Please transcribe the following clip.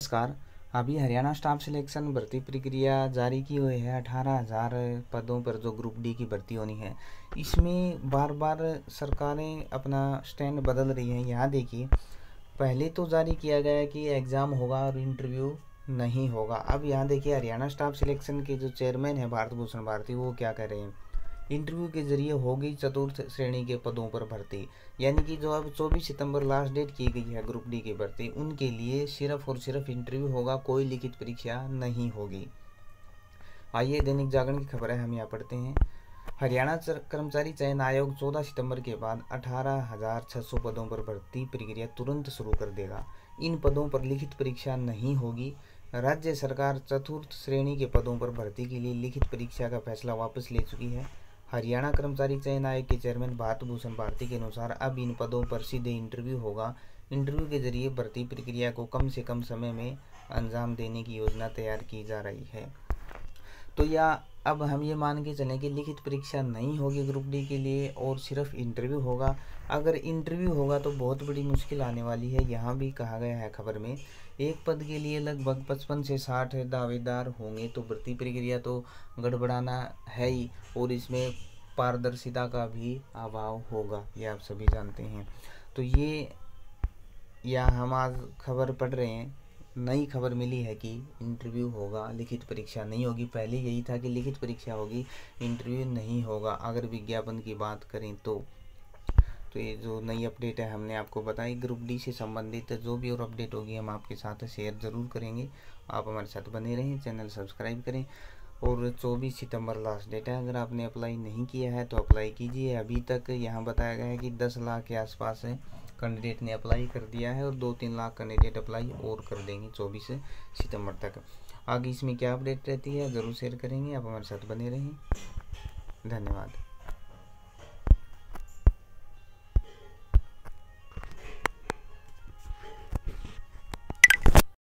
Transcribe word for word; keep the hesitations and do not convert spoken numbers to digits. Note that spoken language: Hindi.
नमस्कार। अभी हरियाणा स्टाफ सिलेक्शन भर्ती प्रक्रिया जारी की हुई है। अठारह हज़ार पदों पर जो ग्रुप डी की भर्ती होनी है, इसमें बार बार सरकारें अपना स्टैंड बदल रही हैं। यहाँ देखिए, पहले तो जारी किया गया कि एग्ज़ाम होगा और इंटरव्यू नहीं होगा। अब यहाँ देखिए, हरियाणा स्टाफ सिलेक्शन के जो चेयरमैन हैं भारत भूषण भारती, वो क्या कह रहे हैं, इंटरव्यू के जरिए होगी चतुर्थ श्रेणी के पदों पर भर्ती। यानी कि जो अब चौबीस सितंबर लास्ट डेट की गई है ग्रुप डी की भर्ती, उनके लिए सिर्फ और सिर्फ इंटरव्यू होगा, कोई लिखित परीक्षा नहीं होगी। आइए दैनिक जागरण की खबर है, हम यहाँ पढ़ते हैं। हरियाणा कर्मचारी चयन आयोग चौदह सितंबर के बाद अठारह हजार छह सौ पदों पर भर्ती प्रक्रिया तुरंत शुरू कर देगा। इन पदों पर लिखित परीक्षा नहीं होगी। राज्य सरकार चतुर्थ श्रेणी के पदों पर भर्ती के लिए लिखित परीक्षा का फैसला वापस ले चुकी है। हरियाणा कर्मचारी चयन आयोग के चेयरमैन भारत भूषण भारती के अनुसार अब इन पदों पर सीधे इंटरव्यू होगा। इंटरव्यू के जरिए भर्ती प्रक्रिया को कम से कम समय में अंजाम देने की योजना तैयार की जा रही है। तो या अब हम ये मान के चलें कि लिखित परीक्षा नहीं होगी ग्रुप डी के लिए और सिर्फ इंटरव्यू होगा। अगर इंटरव्यू होगा तो बहुत बड़ी मुश्किल आने वाली है। यहाँ भी कहा गया है खबर में, एक पद के लिए लगभग पचपन से साठ दावेदार होंगे, तो भर्ती प्रक्रिया तो गड़बड़ाना है ही, और इसमें पारदर्शिता का भी अभाव होगा, ये आप सभी जानते हैं। तो ये या हम आज खबर पढ़ रहे हैं, नई खबर मिली है कि इंटरव्यू होगा, लिखित परीक्षा नहीं होगी। पहले यही था कि लिखित परीक्षा होगी, इंटरव्यू नहीं होगा अगर विज्ञापन की बात करें तो। तो ये जो नई अपडेट है हमने आपको बताई। ग्रुप डी से संबंधित जो भी और अपडेट होगी हम आपके साथ शेयर ज़रूर करेंगे। आप हमारे साथ बने रहें, चैनल सब्सक्राइब करें। और चौबीस सितंबर लास्ट डेट है, अगर आपने अप्लाई नहीं किया है तो अप्लाई कीजिए। अभी तक यहाँ बताया गया है कि दस लाख के आसपास है कैंडिडेट ने अप्लाई कर दिया है और दो तीन लाख कैंडिडेट अप्लाई और कर देंगे चौबीस सितंबर तक। आगे इसमें क्या अपडेट रहती है ज़रूर शेयर करेंगे। आप हमारे साथ बने रहें। धन्यवाद।